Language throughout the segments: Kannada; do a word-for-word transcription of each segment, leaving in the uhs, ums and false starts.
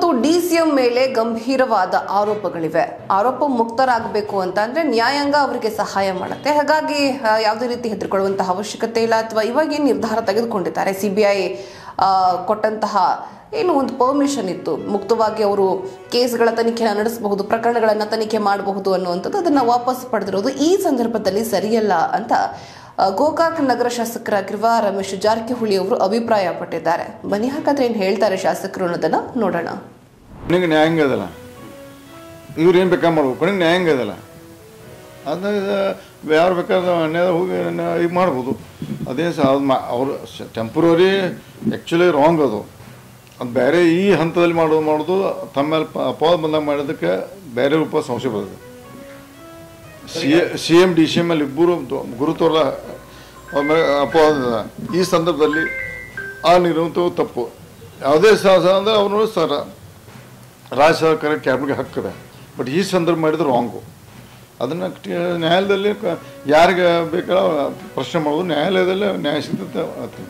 ಇವತ್ತು ಡಿಸಿಎಂ ಮೇಲೆ ಗಂಭೀರವಾದ ಆರೋಪಗಳಿವೆ. ಆರೋಪ ಮುಕ್ತರಾಗಬೇಕು ಅಂತ ಅಂದ್ರೆ ನ್ಯಾಯಾಂಗ ಅವರಿಗೆ ಸಹಾಯ ಮಾಡುತ್ತೆ. ಹಾಗಾಗಿ ಯಾವುದೇ ರೀತಿ ಹೆದರಿಕೊಳ್ಳುವಂತಹ ಅವಶ್ಯಕತೆ ಇಲ್ಲ. ಅಥವಾ ಇವಾಗ ಏನು ನಿರ್ಧಾರ ತೆಗೆದುಕೊಂಡಿದ್ದಾರೆ, ಸಿಬಿಐ ಕೊಟ್ಟಂತಹ ಏನು ಒಂದು ಪರ್ಮಿಷನ್ ಇತ್ತು, ಮುಕ್ತವಾಗಿ ಅವರು ಕೇಸ್ಗಳ ತನಿಖೆಯನ್ನು ನಡೆಸಬಹುದು, ಪ್ರಕರಣಗಳನ್ನು ತನಿಖೆ ಮಾಡಬಹುದು ಅನ್ನುವಂಥದ್ದು, ಅದನ್ನು ವಾಪಸ್ ಪಡೆದಿರೋದು ಈ ಸಂದರ್ಭದಲ್ಲಿ ಸರಿಯಲ್ಲ ಅಂತ ಗೋಕಾಕ್ ನಗರ ಶಾಸಕರಾಗಿರುವ ರಮೇಶ್ ಜಾರಕಿಹೊಳಿ ಅವರು ಅಭಿಪ್ರಾಯ ಪಟ್ಟಿದ್ದಾರೆ. ಬನ್ನಿ ಹಾಗಾದ್ರೆ ಏನು ಹೇಳ್ತಾರೆ ಶಾಸಕರು ಅನ್ನೋದನ್ನ ನೋಡೋಣ. ಕೊನೆಗೆ ನ್ಯಾಯಾಂಗ ಅದಲ್ಲ, ಇವ್ರು ಏನು ಬೇಕಾದ್ರೆ ಮಾಡ್ಬೇಕು, ಕೊನೆಗೆ ನ್ಯಾಯಾಂಗ ಅದಲ್ಲ, ಅದು ಯಾರು ಬೇಕಾದ್ರೆ ಅನ್ಯಾಯ ಹೋಗಿ ಈಗ ಮಾಡ್ಬೋದು. ಅದೇ ಸಹ ಅದು ಮಾ ಅವರು ಟೆಂಪ್ರವರಿ ಆ್ಯಕ್ಚುಲಿ ರಾಂಗ್ ಅದು. ಅದು ಬೇರೆ ಈ ಹಂತದಲ್ಲಿ ಮಾಡೋದು ಮಾಡೋದು ತಮ್ಮ ಮೇಲೆ ಅಪವಾದ ಬಂದಾಗ ಮಾಡೋದಕ್ಕೆ ಬೇರೆ ರೂಪ ಸಂಶಯ ಬರ್ತದೆ. C C M D C M ಅಲ್ಲಿ ಇಬ್ಬರು ಗುರುತವರ ಅಪವಾದ ಈ ಸಂದರ್ಭದಲ್ಲಿ ಆ ನಿರ್ವಂತ ತಪ್ಪು. ಯಾವುದೇ ಸಹ ಅಂದರೆ ಅವರು ಸರ ರಾಜ್ಯ ಸರ್ಕಾರ ಕ್ಯಾಬಿನೆಟ್ಗೆ ಹಕ್ಕಿದೆ, ಬಟ್ ಈ ಸಂದರ್ಭ ಮಾಡಿದ್ರೆ ರಾಂಗು. ಅದನ್ನು ನ್ಯಾಯಾಲಯದಲ್ಲಿ ಯಾರಿಗೆ ಬೇಕಾದ ಪ್ರಶ್ನೆ ಮಾಡೋದು, ನ್ಯಾಯಾಲಯದಲ್ಲೇ ನ್ಯಾಯ ಸಿದ್ಧತೆ ಆಗ್ತದೆ.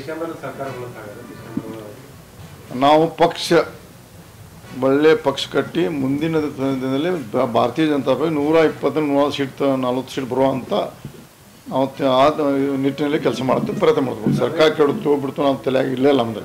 ನಾವು ಪಕ್ಷ ಒಳ್ಳೆ ಪಕ್ಷ ಕಟ್ಟಿ ಮುಂದಿನ ದಿನದಲ್ಲಿ ಭಾರತೀಯ ಜನತಾ ಪಾರ್ಟಿ ನೂರ ಇಪ್ಪತ್ತು ನೂರ ಸೀಟ್ ನಲ್ವತ್ತು ಸೀಟ್ ಬರುವಂಥ ನಾವು ಆ ನಿಟ್ಟಿನಲ್ಲಿ ಕೆಲಸ ಮಾಡ್ತೀವಿ, ಪ್ರಯತ್ನ ಮಾಡ್ತೀವಿ. ಸರ್ಕಾರ ಕೆಡುತ್ತು ಹೋಗ್ಬಿಡ್ತು ನಾವು ತಲೆಯಾಗಿ ಇಲ್ಲ ನಮ್ದು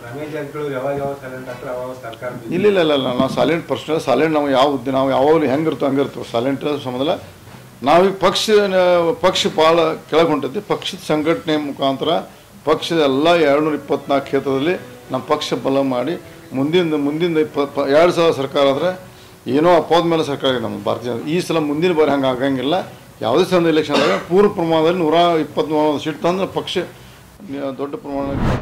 ಇಲ್ಲ ಇಲ್ಲ ಇಲ್ಲ ಇಲ್ಲ ನಾವು ಸೈಲೆಂಟ್ ಪರ್ಸನ್ ಸೈಲೆಂಟ್. ನಾವು ಯಾವ ಉದ್ದೆ ನಾವು ಯಾವಾಗಲೂ ಹೆಂಗಿರ್ತೋ ಹಂಗಿರ್ತೀವಿ, ಸೈಲೆಂಟ್ ಸಂಬಂಧ. ನಾವೀಗ ಪಕ್ಷ ಪಕ್ಷ ಭಾಳ ಕೆಳಗೆ ಹೊಂಟೈತಿ. ಪಕ್ಷದ ಸಂಘಟನೆ ಮುಖಾಂತರ ಪಕ್ಷದ ಎಲ್ಲ ಎರಡುನೂರ ಇಪ್ಪತ್ನಾಲ್ಕು ಕ್ಷೇತ್ರದಲ್ಲಿ ನಮ್ಮ ಪಕ್ಷ ಬಲ ಮಾಡಿ ಮುಂದಿನ ಮುಂದಿನ ಇಪ್ಪತ್ತು ಎರಡು ಸಾವಿರ ಸರ್ಕಾರ ಆದರೆ ಏನೋ ಅಪವಾದ ಮೇಲೆ ಸರ್ಕಾರ ಇದೆ ನಮ್ಮ ಭಾರತೀಯ. ಈ ಸಲ ಮುಂದಿನ ಬಾರಿ ಹಂಗೆ ಆಗಂಗಿಲ್ಲ. ಯಾವುದೇ ಸಲ ಎಲೆಕ್ಷನ್ ಆದಾಗ ಪೂರ್ಣ ಪ್ರಮಾಣದಲ್ಲಿ ನೂರ ಇಪ್ಪತ್ತ್ಮೂರು ಸೀಟ್ ತಂದ್ರೆ ಪಕ್ಷ ದೊಡ್ಡ ಪ್ರಮಾಣದಲ್ಲಿ